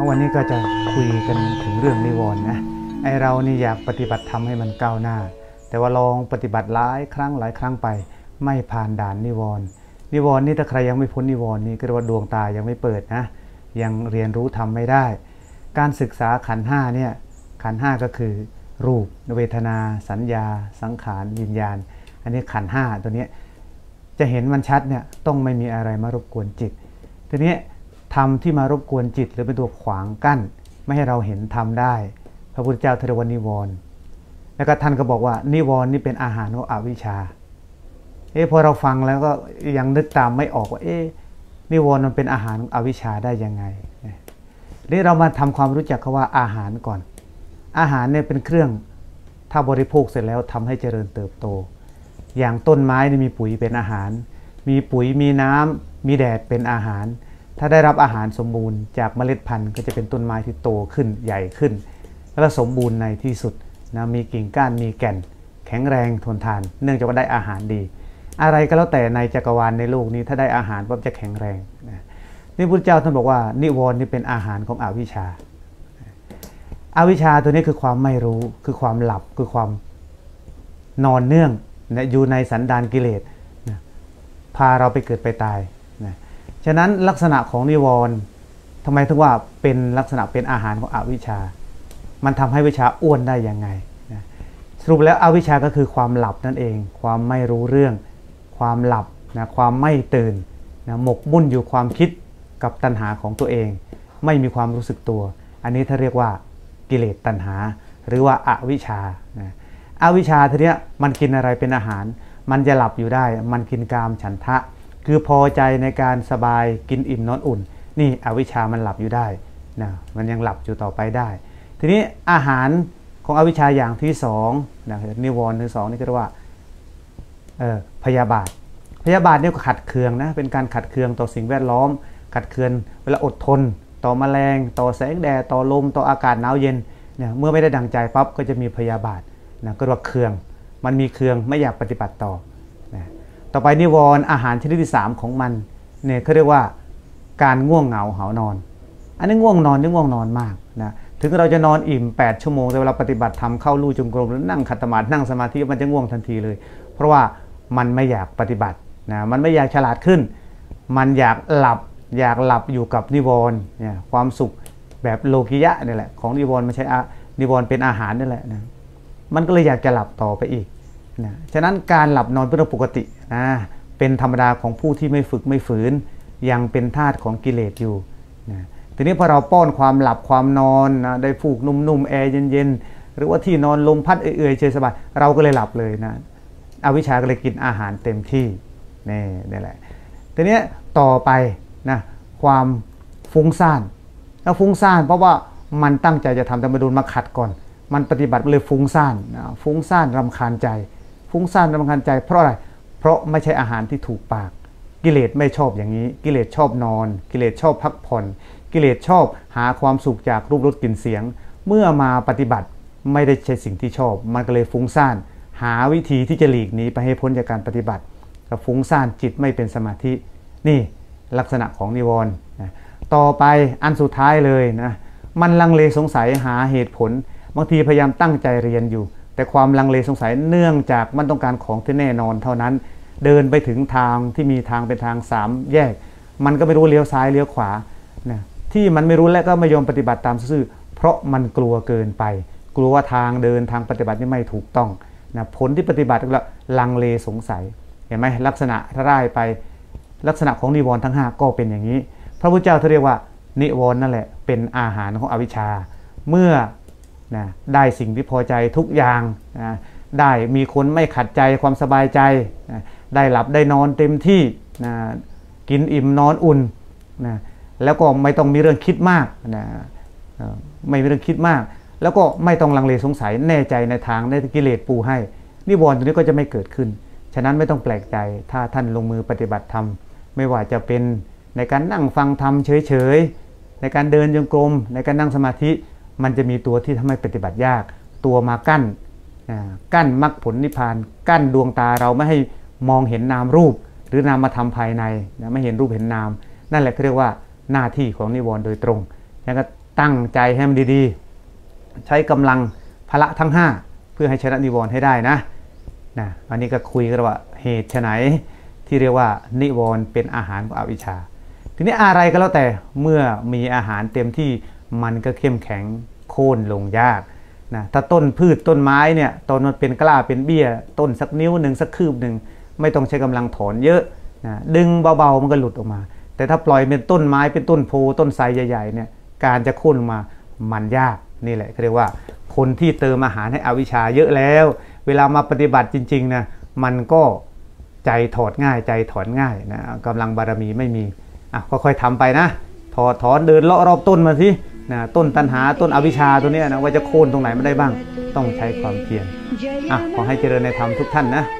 วันนี้ก็จะคุยกันถึงเรื่องนิวรณ์นะไอเรานี่อยากปฏิบัติธรรมให้มันก้าวหน้าแต่ว่าลองปฏิบัติหลายครั้งไปไม่ผ่านด่านนิวรณ์นี่ถ้าใครยังไม่พ้นนิวรณ์นี่ก็เรียกว่าดวงตายังไม่เปิดนะยังเรียนรู้ธรรมไม่ได้การศึกษาขันธ์5เนี่ยขันธ์5ก็คือรูปเวทนาสัญญาสังขารวิญญาณอันนี้ขันธ์5ตัวนี้จะเห็นมันชัดเนี่ยต้องไม่มีอะไรมารบกวนจิตทีนี้ธรรมที่มารบกวนจิตหรือเป็นตัวขวางกั้นไม่ให้เราเห็นธรรมได้พระพุทธเจ้าเรียกว่านิวรณ์แล้วก็ท่านก็บอกว่านิวรณ์นี่เป็นอาหารของอวิชชาพอเราฟังแล้วก็ยังนึกตามไม่ออกว่านิวรณ์มันเป็นอาหารของอวิชชาได้ยังไงนี่เรามาทำความรู้จักคำว่าอาหารก่อนอาหารเนี่ยเป็นเครื่องถ้าบริโภคเสร็จแล้วทำให้เจริญเติบโตอย่างต้นไม้นี่มีปุ๋ยเป็นอาหารมีปุ๋ยมีน้ำมีแดดเป็นอาหารถ้าได้รับอาหารสมบูรณ์จากเมล็ดพันธุ์ก็จะเป็นต้นไม้ที่โตขึ้นใหญ่ขึ้นแล้วก็สมบูรณ์ในที่สุดนะมีกิ่งก้านมีแก่นแข็งแรงทนทานเนื่องจากว่าได้อาหารดีอะไรก็แล้วแต่ในจักรวาลในโลกนี้ถ้าได้อาหารปั๊บจะแข็งแรงนะนี่พุทธเจ้าท่านบอกว่านิวรณ์นี่เป็นอาหารของอวิชชาอวิชชาตัวนี้คือความไม่รู้คือความหลับคือความนอนเนื่องนะอยู่ในสันดานกิเลสนะพาเราไปเกิดไปตายนะฉะนั้นลักษณะของนิวรณ์ทำไมถึงว่าเป็นลักษณะเป็นอาหารของอวิชชามันทำให้วิชาอ้วนได้ยังไงนะสรุปแล้วอวิชชาก็คือความหลับนั่นเองความไม่รู้เรื่องความหลับนะความไม่ตื่นนะหมกมุ่นอยู่ความคิดกับตัณหาของตัวเองไม่มีความรู้สึกตัวอันนี้ถ้าเรียกว่ากิเลสตัณหาหรือว่าอวิชชานะอวิชชาทีเนี้ยมันกินอะไรเป็นอาหารมันจะหลับอยู่ได้มันกินกามฉันทะคือพอใจในการสบายกินอิ่มนอนอุ่นนี่อวิชชามันหลับอยู่ได้นะมันยังหลับอยู่ต่อไปได้ทีนี้อาหารของอวิชชาอย่างที่สองนะนิวรณ์ที่สองนี่ก็เรียกว่าพยาบาทนี่ก็ขัดเคืองนะเป็นการขัดเคืองต่อสิ่งแวดล้อมขัดเคืองเวลาอดทนต่อแมลงต่อแสงแดดต่อลมต่ออากาศหนาวเย็นเนี่ยเมื่อไม่ได้ดังใจปั๊บก็จะมีพยาบาทนะก็เรียกว่าเคืองมันมีเคืองไม่อยากปฏิบัติต่อนะต่อไปนิวรณ์อาหารชนิดที่3ของมันเนี่ยเขาเรียกว่าการง่วงเหงาหานอนอันนี้ง่วงนอนมากนะถึงเราจะนอนอิ่ม8 ชั่วโมงแต่เวลาปฏิบัติทำเข้าลู่จงกรมหรือนั่งขัดสมาธินั่งสมาธิมันจะง่วงทันทีเลยเพราะว่ามันไม่อยากปฏิบัตินะมันไม่อยากฉลาดขึ้นมันอยากหลับอยู่กับนิวรณ์เนี่ยความสุขแบบโลกิยะนี่แหละของนิวรณ์ไม่ใช่นิวรณ์เป็นอาหารนี่แหละนะมันก็เลยอยากจะหลับต่อไปอีกนะฉะนั้นการหลับนอนเป็นเรื่องปกตินะเป็นธรรมดาของผู้ที่ไม่ฝึกไม่ฝืนยังเป็นทาสของกิเลสอยู่นะทีนี้พอเราป้อนความหลับความนอนนะได้ฟูกนุ่มๆแอร์เย็นๆหรือว่าที่นอนลมพัดเอื่อยๆเฉยสบายเราก็เลยหลับเลยนะอวิชชาก็เลยกินอาหารเต็มที่นี่แหละทีนี้ต่อไปนะความฟุ้งซ่านแล้วฟุ้งซ่านเพราะว่ามันตั้งใจจะทำแต่มาโดนมาขัดก่อนมันปฏิบัติเลยฟุ้งซ่านฟุ้งซ่านรำคาญใจเพราะอะไรเพราะไม่ใช่อาหารที่ถูกปากกิเลสไม่ชอบอย่างนี้กิเลสชอบนอนกิเลสชอบพักผ่อนกิเลสชอบหาความสุขจากรูปรสกลิ่นเสียงเมื่อมาปฏิบัติไม่ได้ใช่สิ่งที่ชอบมันก็เลยฟุ้งซ่านหาวิธีที่จะหลีกหนีไปให้พ้นจากการปฏิบัติก็ฟุ้งซ่านจิตไม่เป็นสมาธินี่ลักษณะของนิวรณ์นะต่อไปอันสุดท้ายเลยนะมันลังเลสงสัยหาเหตุผลบางทีพยายามตั้งใจเรียนอยู่แต่ความลังเลสงสัยเนื่องจากมันต้องการของที่แน่นอนเท่านั้นเดินไปถึงทางที่มีทางเป็นทาง3 แยกมันก็ไม่รู้เลี้ยวซ้ายเลี้ยวขวานะที่มันไม่รู้และก็ไม่ยอมปฏิบัติตามซื่อเพราะมันกลัวเกินไปกลัวว่าทางเดินทางปฏิบัตินี่ไม่ถูกต้องนะผลที่ปฏิบัติก็ลังเลสงสัยเห็นไหมลักษณะถ้าได้ไปลักษณะของนิวรณ์ทั้ง5ก็เป็นอย่างนี้พระพุทธเจ้าเรียกว่านิวรณ์นั่นแหละเป็นอาหารของอวิชชาเมื่อนะได้สิ่งที่พอใจทุกอย่างนะได้มีคนไม่ขัดใจความสบายใจนะได้หลับได้นอนเต็มที่นะกินอิ่มนอนอุ่นนะแล้วก็ไม่ต้องมีเรื่องคิดมากนะไม่มีเรื่องคิดมากแล้วก็ไม่ต้องลังเลสงสัยแน่ใจในทางในกิเลสปูให้นิวรณ์ตัวนี้ก็จะไม่เกิดขึ้นฉะนั้นไม่ต้องแปลกใจถ้าท่านลงมือปฏิบัติธรรมไม่ว่าจะเป็นในการนั่งฟังธรรมเฉยๆในการเดินจงกรมในการนั่งสมาธิมันจะมีตัวที่ทำให้ปฏิบัติยากตัวมากั้นมรรคผลนิพพานกั้นดวงตาเราไม่ให้มองเห็นนามรูปหรือนามธรรมภายในไม่เห็นรูปเห็นนามนั่นแหละเขาเรียกว่าหน้าที่ของนิวรณ์โดยตรงแล้วก็ตั้งใจให้มันดีๆใช้กำลังพละทั้ง5เพื่อให้ชนะนิวรณ์ให้ได้นะอันนี้ก็คุยกันว่าเหตุไฉนที่เรียกว่านิวรณ์เป็นอาหารของอวิชชาทีนี้อะไรก็แล้วแต่เมื่อมีอาหารเต็มที่มันก็เข้มแข็งโค่นลงยากถ้าต้นพืชต้นไม้เนี่ยต้นมันเป็นกล้าเป็นเบี้ยต้นสักนิ้วหนึ่งสักคืบหนึ่งไม่ต้องใช้กำลังถอนเยอะดึงเบาๆมันก็หลุดออกมาแต่ถ้าปล่อยเป็นต้นไม้เป็นต้นโพต้นไทรใหญ่ๆเนี่ยการจะโค่นลงมามันยากนี่แหละเขาเรียกว่าคนที่เติมอาหารให้อวิชชาเยอะแล้วเวลามาปฏิบัติจริงๆนะมันก็ใจถอดง่ายใจถอนง่ายนะกำลังบารมีไม่มีค่อยๆทำไปนะถอนเดินเลาะรอบต้นมาสิต้นตัณหาต้นอวิชชาตัวนี้นะว่าจะโค่นตรงไหนไม่ได้บ้างต้องใช้ความเพียรขอให้เจริญในธรรมทุกท่านนะ